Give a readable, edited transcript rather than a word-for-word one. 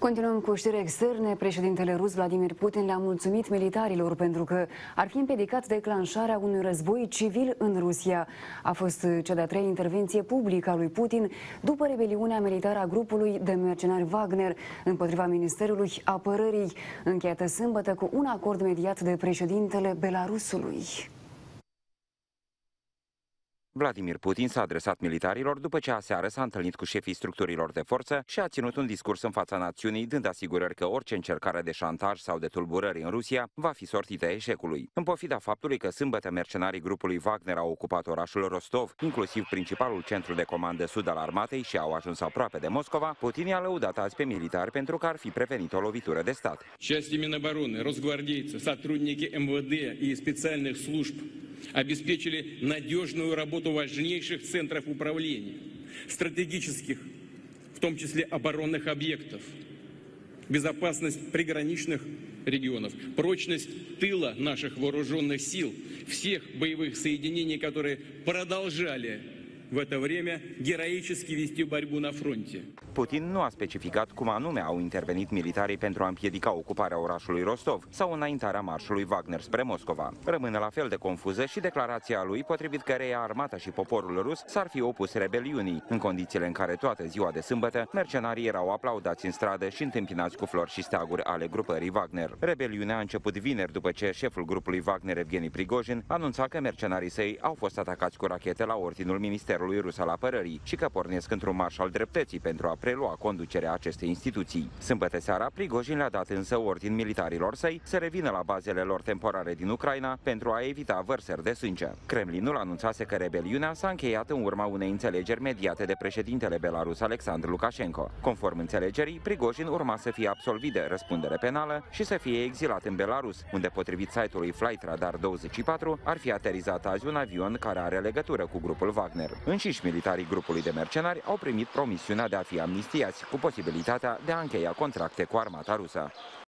Continuăm cu știri externe. Președintele rus Vladimir Putin le-a mulțumit militarilor pentru că ar fi împiedicat declanșarea unui război civil în Rusia. A fost cea de-a treia intervenție publică a lui Putin după rebeliunea militară a grupului de mercenari Wagner împotriva Ministerului Apărării, încheiată sâmbătă cu un acord mediat de președintele Belarusului. Vladimir Putin s-a adresat militarilor după ce aseară s-a întâlnit cu șefii structurilor de forță și a ținut un discurs în fața națiunii, dând asigurări că orice încercare de șantaj sau de tulburări în Rusia va fi sortită eșecului. În pofida faptului că sâmbătă mercenarii grupului Wagner au ocupat orașul Rostov, inclusiv principalul centru de comandă sud al armatei, și au ajuns aproape de Moscova, Putin i-a lăudat azi pe militari pentru că ar fi prevenit o lovitură de stat. Части Минобороны, росгвардейцы, сотрудники МВД и специальных служб обеспечили надежную работу важнейших центров управления, стратегических, в том числе оборонных объектов, безопасность приграничных регионов, прочность тыла наших вооруженных сил, всех боевых соединений, которые продолжали в это время героически вести борьбу на фронте. Putin nu a specificat cum anume au intervenit militarii pentru a împiedica ocuparea orașului Rostov sau înaintarea marșului Wagner spre Moscova. Rămâne la fel de confuză și declarația lui, potrivit căreia armata și poporul rus s-ar fi opus rebeliunii, în condițiile în care toată ziua de sâmbătă mercenarii erau aplaudați în stradă și întâmpinați cu flori și steaguri ale grupării Wagner. Rebeliunea a început vineri după ce șeful grupului Wagner, Evgeni Prigojin, anunța că mercenarii săi au fost atacați cu rachete la ordinul Ministerului Rus al Apărării și că pornesc într-un marș al dreptății pentru a prelua conducerea acestei instituții. Sâmbătă seara, Prigojin le-a dat însă ordin militarilor săi să revină la bazele lor temporare din Ucraina pentru a evita vărsări de sânge. Kremlinul anunțase că rebeliunea s-a încheiat în urma unei înțelegeri mediate de președintele Belarus Alexandru Lukashenko. Conform înțelegerii, Prigojin urma să fie absolvit de răspundere penală și să fie exilat în Belarus, unde, potrivit site-ului Flightradar24, ar fi aterizat azi un avion care are legătură cu grupul Wagner. Înșiși militarii grupului de mercenari au primit promisiunea de a fi amnistiați, cu posibilitatea de a încheia contracte cu armata rusă.